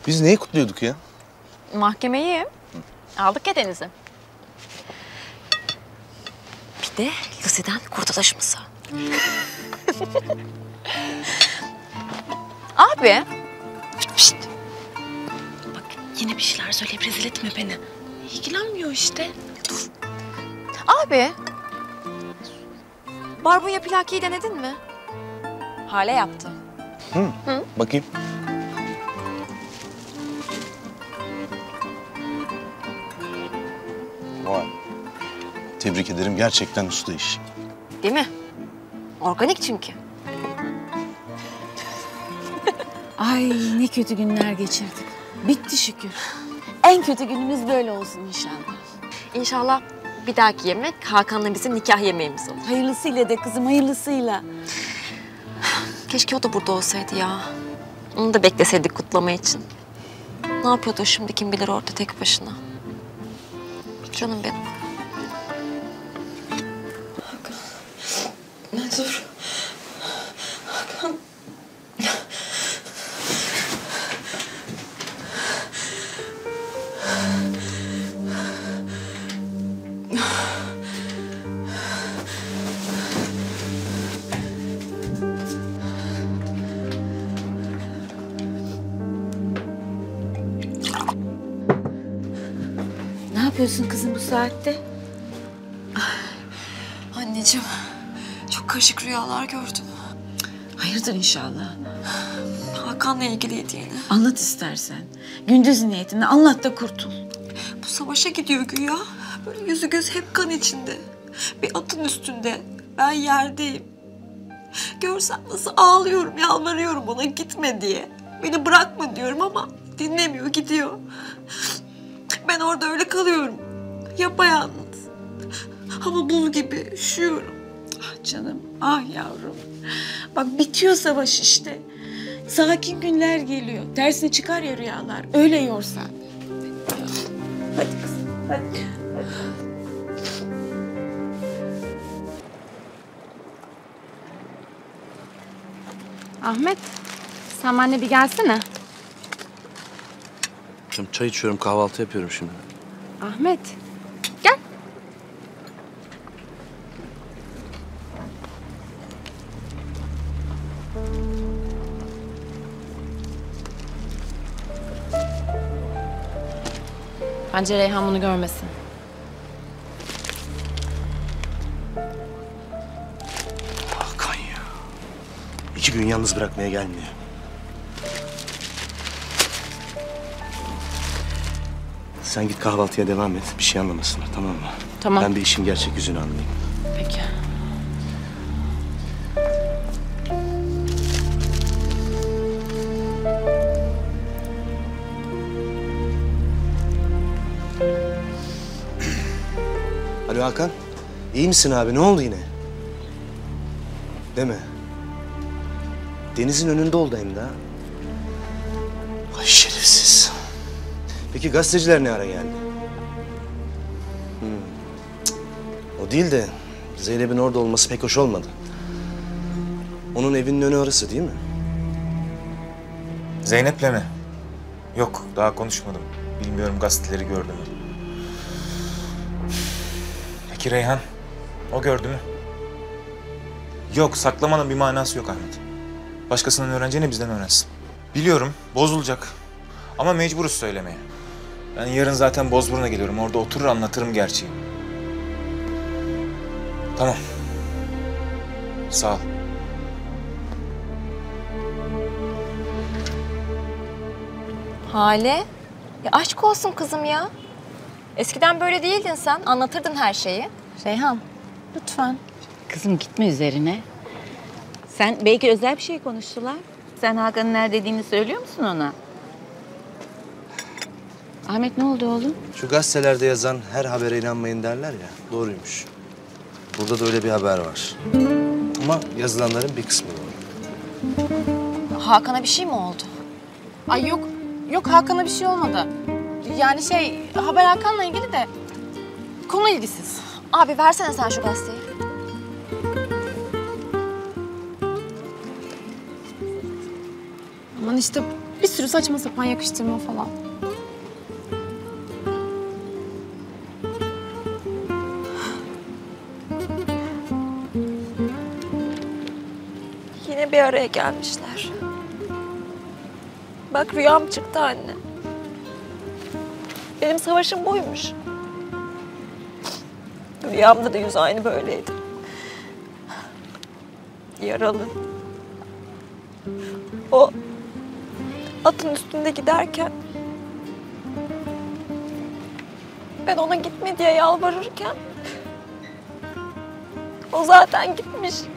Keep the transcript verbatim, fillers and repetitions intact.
Biz neyi kutluyorduk ya? Mahkemeyi. Aldık ya Deniz'i. Bir de liseden kurtuluşumuzu. Abi. Şişt. Bak yine bir şeyler söyleyip rezil etme beni. İlgilenmiyor işte. Dur. Abi. Barbunya plakiyi denedin mi? Hale yaptı. Hı. Hı? Bakayım. Vay. Tebrik ederim. Gerçekten usta iş. Değil mi? Organik çünkü. Ay ne kötü günler geçirdik. Bitti şükür. En kötü günümüz böyle olsun inşallah. İnşallah bir dahaki yemek Hakan'la bizim nikah yemeğimiz olur. Hayırlısıyla de kızım, hayırlısıyla. Keşke o da burada olsaydı ya. Onu da bekleseydik kutlama için. Ne yapıyordu şimdi kim bilir orada tek başına. Canım benim. Hakan. Ne dur. Hakan. Ne yapıyorsun kızım bu saatte? Anneciğim, çok karışık rüyalar gördüm. Hayırdır inşallah. Hakan'la ilgiliydi yine. Anlat istersen. Gündüz niyetini anlat da kurtul. Bu savaşa gidiyor güya. Böyle yüzü göz hep kan içinde. Bir atın üstünde. Ben yerdeyim. Görsen nasıl ağlıyorum, yalvarıyorum ona gitme diye. Beni bırakma diyorum ama dinlemiyor, gidiyor. Ben orada öyle kalıyorum. Yapayalnız. Ama buz gibi üşüyorum. Ah canım, ah yavrum. Bak bitiyor savaş işte. Sakin günler geliyor. Tersine çıkar ya rüyalar. Öyle yorsan. Hadi kızım, hadi. hadi. Ahmet, sen benimle bir gelsene. Şimdi çay içiyorum, kahvaltı yapıyorum şimdi. Ahmet, gel. Bence Reyhan bunu görmesin. Hakan ya. İki gün yalnız bırakmaya gelmiyor. Sen git kahvaltıya devam et. Bir şey anlamasınlar, tamam mı? Tamam. Ben bir işin gerçek yüzünü anlayayım. Peki. Alo Hakan. İyi misin abi? Ne oldu yine? Deme. Denizin önünde oldu hem de ha. Ay şerefsiz. Peki gazeteciler ne ara geldi? Hmm. Cık. O değil de Zeynep'in orada olması pek hoş olmadı. Onun evinin önü orası değil mi? Zeynep'le mi? Yok, daha konuşmadım. Bilmiyorum gazeteleri gördü mü? Peki Reyhan? O gördü mü? Yok, saklamanın bir manası yok Ahmet. Başkasından öğreneceğine bizden öğrensin. Biliyorum, bozulacak. Ama mecburuz söylemeye. Ben yarın zaten Bozburun'a geliyorum. Orada oturur anlatırım gerçeği. Tamam. Sağ ol. Hale, ya aşk olsun kızım ya. Eskiden böyle değildin sen, anlatırdın her şeyi. Reyhan, lütfen. Kızım gitme üzerine. Sen belki özel bir şey konuştular. Sen Hakan'ın neredediğini söylüyor musun ona? Ahmet ne oldu oğlum? Şu gazetelerde yazan her habere inanmayın derler ya, doğruymuş. Burada da öyle bir haber var. Ama yazılanların bir kısmı doğru. Hakan'a bir şey mi oldu? Ay yok, yok Hakan'a bir şey olmadı. Yani şey, haber Hakan'la ilgili de konu ilgisiz. Abi versene sen şu gazeteyi. Aman işte Bir sürü saçma sapan yakıştırma falan. Yine bir araya gelmişler. Bak rüyam çıktı anne. Benim savaşım buymuş. Rüyamda da yüz aynı böyleydi. Yaralı. O atın üstünde giderken ben ona gitme diye yalvarırken o zaten gitmiş.